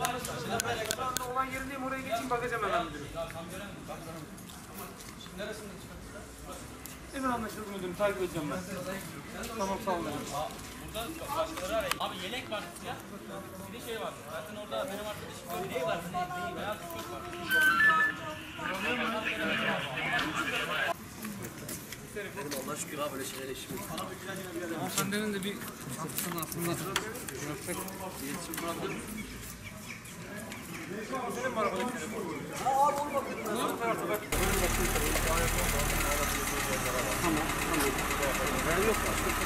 Şu anda olan yerindeyim, oraya geçeyim bakacağım hemen müdürüm. Hemen anlaşıldı müdürüm, takip edeceğim ben. Tamam sağ olun. Burada başkaları arayın. Abi yelek var ya. Bir de şey var. Zaten orada benim arkadaşım neyi var? Neyi? Beyaz tişört var. Allah şükür abi böyle şeyler işimiz. Hanımefendinin de bir çantasını aslında bıraksak. İletişim kurabilir miyim? Senin mi arabadaki telefon? Abi onu bakıyorum. Tamam. Ben yok başka.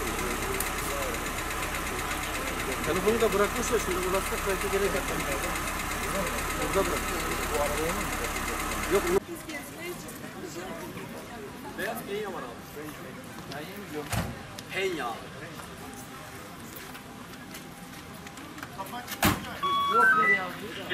Telefonu da bırakmışlar şimdi ulaşsak belki gelecek. Burada bırak. Bu arabaya mı? Yok. Beyaz penya var abi. Ben yemeyeceğim. Penya abi. Yok ne ya?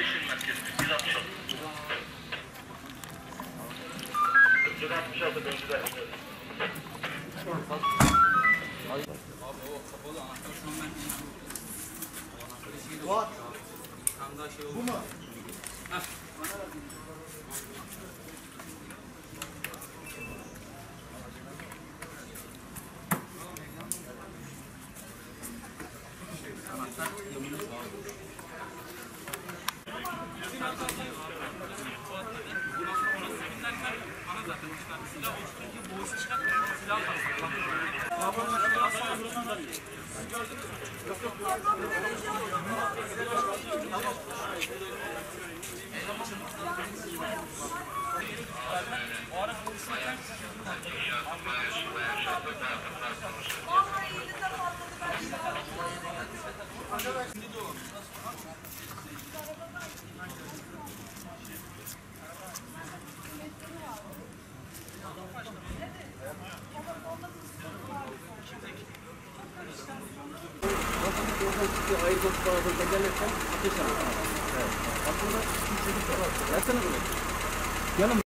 Abi o kapalı anahtar şu an ben değil. Var. Tam daha şey oldu. Bu mu? Anahtar yamını bağlı. Bana zaten çıkarttı. Silah oluşturunca boğuşu çıkarttı. Silah o ara konuşurken Ayı topu bağlı gelirken ateş alır. Evet. Aslında 2 çocuk var. Versene bunu. Yanım.